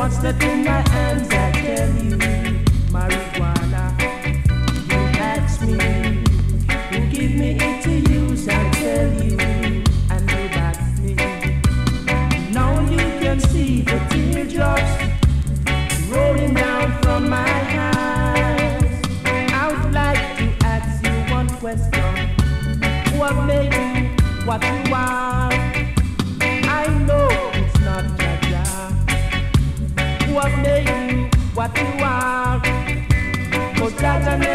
what's that in my hands? I tell you, marijuana. You ask me, you give me it to use. I tell you, I know that's me. Now you can see the teardrops rolling down from my eyes. I would like to ask you one question. What made you what you are? I know it's not Jaja. What made you what you are? 'Cause Jaja